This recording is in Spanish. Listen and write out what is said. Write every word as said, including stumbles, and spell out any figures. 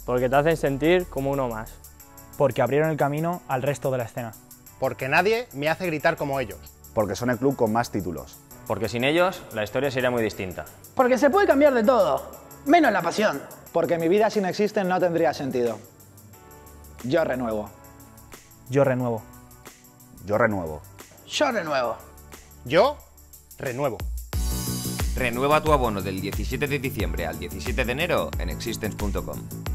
Porque te hacen sentir como uno más. Porque abrieron el camino al resto de la escena. Porque nadie me hace gritar como ellos. Porque son el club con más títulos. Porque sin ellos la historia sería muy distinta. Porque se puede cambiar de todo, menos la pasión. Porque mi vida sin Existen no tendría sentido. Yo renuevo. Yo renuevo. Yo renuevo. Yo renuevo. Yo renuevo. Renueva tu abono del diecisiete de diciembre al diecisiete de enero en existence punto com.